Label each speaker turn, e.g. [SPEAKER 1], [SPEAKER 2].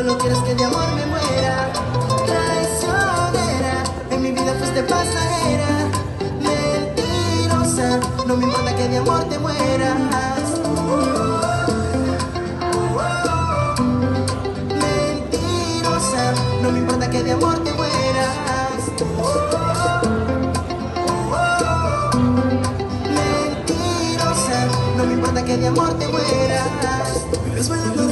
[SPEAKER 1] solo quieres que de amor me muera. Traicionera, en mi vida fuiste pasajera. Mentirosa, no me importa que de amor te mueras. Mentirosa, no me importa que de amor te mueras. Mentirosa, no me importa que de amor te mueras. Vives bailando